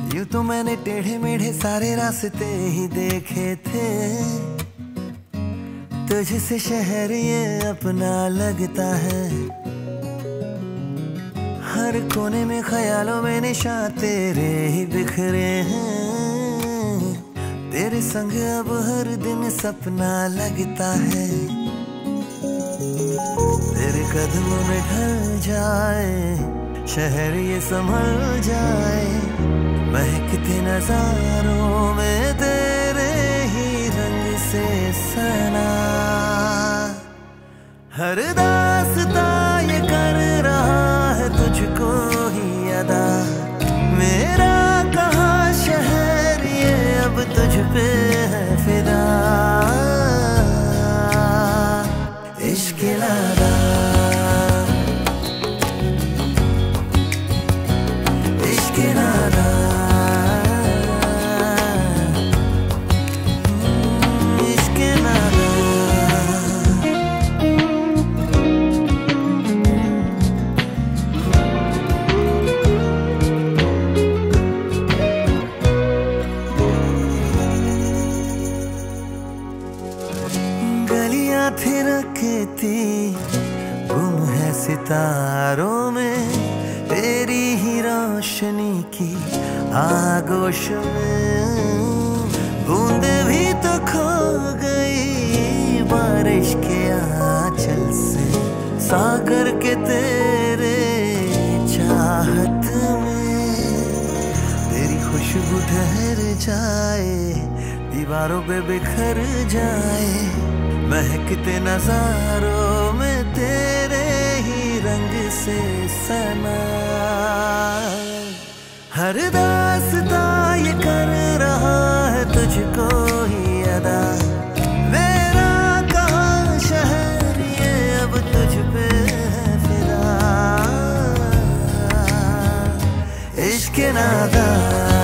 यूं तो मैंने टेढ़े मेढ़े सारे रास्ते ही देखे थे, तुझसे शहर ये अपना लगता है। हर कोने में ख्यालों में निशान तेरे ही बिखरे हैं, तेरे संग अब हर दिन सपना लगता है। तेरे कदमों में ढल जाए शहर ये संभल जाए, महकते नजारों में तेरे ही रंग से सना। हर दास्ता ये कर रहा है तुझको ही अदा, मेरा कहाँ शहर ये अब तुझ पे है फिदा। इश्क लादा इश्क लादा इश्क लादा। गलियां थिरकती गुम है सितारों में, तेरी ही रोशनी की आगोश में। बूंदे भी तो खो गई बारिश के आंचल से, सागर के तेरे चाहत में। तेरी खुशबू ठहर जाए दीवारों पे बिखर जाए, महकते नजारों में तेरे ही रंग से सना। हर दास्ता ये कर रहा है तुझको ही अदा, मेरा कहाँ शहर ये अब तुझ पे है फिदा। इश्क नादा